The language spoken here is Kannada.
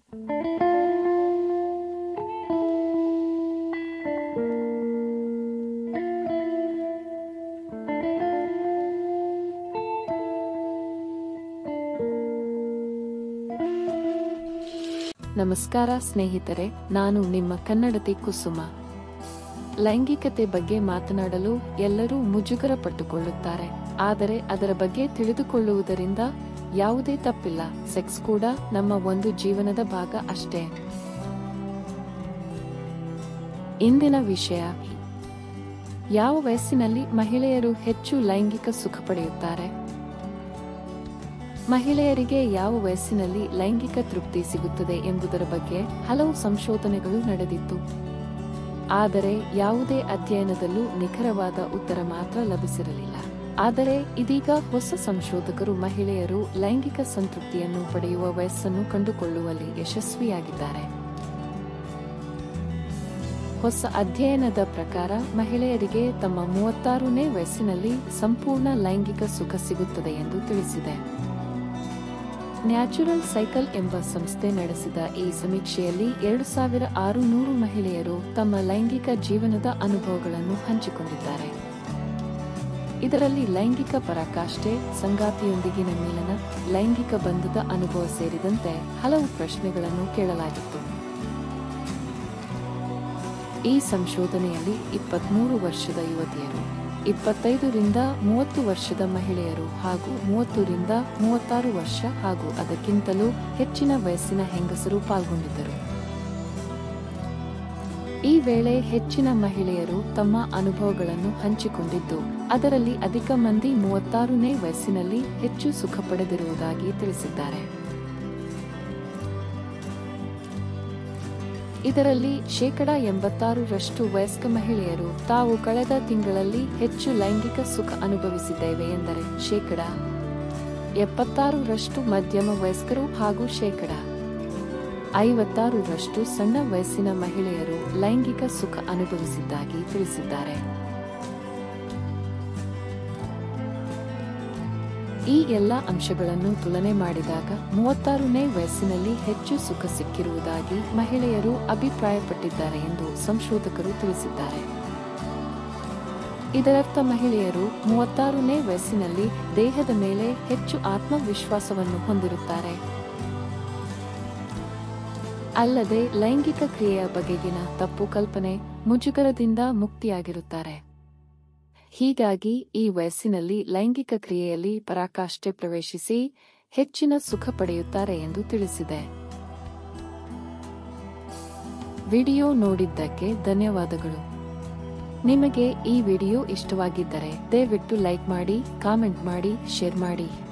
ನಮಸ್ಕಾರ ಸ್ನೇಹಿತರೆ, ನಾನು ನಿಮ್ಮ ಕನ್ನಡತಿ ಕುಸುಮ. ಲೈಂಗಿಕತೆ ಬಗ್ಗೆ ಮಾತನಾಡಲು ಎಲ್ಲರೂ ಮುಜುಗರ ಪಟ್ಟುಕೊಳ್ಳುತ್ತಾರೆ. ಆದರೆ ಅದರ ಬಗ್ಗೆ ತಿಳಿದುಕೊಳ್ಳುವುದರಿಂದ ಯಾವುದೇ ತಪ್ಪಿಲ್ಲ. ಸೆಕ್ಸ್ ಕೂಡ ನಮ್ಮ ಒಂದು ಜೀವನದ ಭಾಗ ಅಷ್ಟೇ. ಇಂದಿನ ವಿಷಯ: ಯಾವ ವಯಸ್ಸಿನಲ್ಲಿ ಮಹಿಳೆಯರು ಹೆಚ್ಚು ಲೈಂಗಿಕ ಸುಖ ಪಡೆಯುತ್ತಾರೆ? ಮಹಿಳೆಯರಿಗೆ ಯಾವ ವಯಸ್ಸಿನಲ್ಲಿ ಲೈಂಗಿಕ ತೃಪ್ತಿ ಸಿಗುತ್ತದೆ ಎಂಬುದರ ಬಗ್ಗೆ ಹಲವು ಸಂಶೋಧನೆಗಳು ನಡೆದಿತ್ತು. ಆದರೆ ಯಾವುದೇ ಅಧ್ಯಯನದಲ್ಲೂ ನಿಖರವಾದ ಉತ್ತರ ಮಾತ್ರ ಲಭಿಸಿರಲಿಲ್ಲ. ಆದರೆ ಇದೀಗ ಹೊಸ ಸಂಶೋಧಕರು ಮಹಿಳೆಯರು ಲೈಂಗಿಕ ಸಂತೃಪ್ತಿಯನ್ನು ಪಡೆಯುವ ವಯಸ್ಸನ್ನು ಕಂಡುಕೊಳ್ಳುವಲ್ಲಿ ಯಶಸ್ವಿಯಾಗಿದ್ದಾರೆ. ಹೊಸ ಅಧ್ಯಯನದ ಪ್ರಕಾರ ಮಹಿಳೆಯರಿಗೆ ತಮ್ಮ 36ನೇ ವಯಸ್ಸಿನಲ್ಲಿ ಸಂಪೂರ್ಣ ಲೈಂಗಿಕ ಸುಖ ಸಿಗುತ್ತದೆ ಎಂದು ತಿಳಿಸಿದೆ. ನ್ಯಾಚುರಲ್ ಸೈಕಲ್ ಎಂಬ ಸಂಸ್ಥೆ ನಡೆಸಿದ ಈ ಸಮೀಕ್ಷೆಯಲ್ಲಿ 2600 ಮಹಿಳೆಯರು ತಮ್ಮ ಲೈಂಗಿಕ ಜೀವನದ ಅನುಭವಗಳನ್ನು ಹಂಚಿಕೊಂಡಿದ್ದಾರೆ. ಇದರಲ್ಲಿ ಲೈಂಗಿಕ ಪರಾಕಾಷ್ಠೆ, ಸಂಗಾತಿಯೊಂದಿಗಿನ ಮಿಲನ, ಲೈಂಗಿಕ ಬಂಧದ ಅನುಭವ ಸೇರಿದಂತೆ ಹಲವು ಪ್ರಶ್ನೆಗಳನ್ನು ಕೇಳಲಾಗಿತ್ತು. ಈ ಸಂಶೋಧನೆಯಲ್ಲಿ 23 ವರ್ಷದ ಯುವತಿಯರು, 25 ರಿಂದ 30 ವರ್ಷದ ಮಹಿಳೆಯರು ಹಾಗೂ 30 ರಿಂದ 36 ವರ್ಷ ಹಾಗೂ ಅದಕ್ಕಿಂತಲೂ ಹೆಚ್ಚಿನ ವಯಸ್ಸಿನ ಹೆಂಗಸರು ಪಾಲ್ಗೊಂಡಿದ್ದರು. ಈ ವೇಳೆ ಹೆಚ್ಚಿನ ಮಹಿಳೆಯರು ತಮ್ಮ ಅನುಭವಗಳನ್ನು ಹಂಚಿಕೊಂಡಿದ್ದು, ಅದರಲ್ಲಿ ಅಧಿಕ ಮಂದಿ 36ನೇ ವಯಸ್ಸಿನಲ್ಲಿ ಹೆಚ್ಚು ಸುಖ ಪಡೆದಿರುವುದಾಗಿ ತಿಳಿಸಿದ್ದಾರೆ. ಇದರಲ್ಲಿ 86% ವಯಸ್ಕ ಮಹಿಳೆಯರು ತಾವು ಕಳೆದ ತಿಂಗಳಲ್ಲಿ ಹೆಚ್ಚು ಲೈಂಗಿಕ ಸುಖ ಅನುಭವಿಸಿದ್ದೇವೆ ಎಂದರೆ, 76% ಮಧ್ಯಮ ವಯಸ್ಕರು ಹಾಗೂ 56% ಸಣ್ಣ ವಯಸ್ಸಿನ ಮಹಿಳೆಯರು ಲೈಂಗಿಕ ಸುಖ ಅನುಭವಿಸಿದ್ದಾಗಿ ತಿಳಿಸಿದ್ದಾರೆ. ಈ ಎಲ್ಲ ಅಂಶಗಳನ್ನು ತುಲನೆ ಮಾಡಿದಾಗ 36ನೇ ವಯಸ್ಸಿನಲ್ಲಿ ಹೆಚ್ಚು ಸುಖ ಸಿಕ್ಕಿರುವುದಾಗಿ ಮಹಿಳೆಯರು ಅಭಿಪ್ರಾಯಪಟ್ಟಿದ್ದಾರೆ ಎಂದು ಸಂಶೋಧಕರು ತಿಳಿಸಿದ್ದಾರೆ. ಇದರರ್ಥ ಮಹಿಳೆಯರು 36ನೇ ವಯಸ್ಸಿನಲ್ಲಿ ದೇಹದ ಮೇಲೆ ಹೆಚ್ಚು ಆತ್ಮವಿಶ್ವಾಸವನ್ನು ಹೊಂದಿರುತ್ತಾರೆ. ಅಲ್ಲದೆ ಲೈಂಗಿಕ ಕ್ರಿಯೆಯ ಬಗೆಗಿನ ತಪ್ಪು ಕಲ್ಪನೆ, ಮುಜುಗರದಿಂದ ಮುಕ್ತಿಯಾಗಿರುತ್ತಾರೆ. ಹೀಗಾಗಿ ಈ ವಯಸ್ಸಿನಲ್ಲಿ ಲೈಂಗಿಕ ಕ್ರಿಯೆಯಲ್ಲಿ ಪರಾಕಾಷ್ಠೆ ಪ್ರವೇಶಿಸಿ ಹೆಚ್ಚಿನ ಸುಖ ಪಡೆಯುತ್ತಾರೆ ಎಂದು ತಿಳಿಸಿದೆ. ವಿಡಿಯೋ ನೋಡಿದ್ದಕ್ಕೆ ಧನ್ಯವಾದಗಳು. ನಿಮಗೆ ಈ ವಿಡಿಯೋ ಇಷ್ಟವಾಗಿದ್ದರೆ ದಯವಿಟ್ಟು ಲೈಕ್ ಮಾಡಿ, ಕಾಮೆಂಟ್ ಮಾಡಿ, ಶೇರ್ ಮಾಡಿ.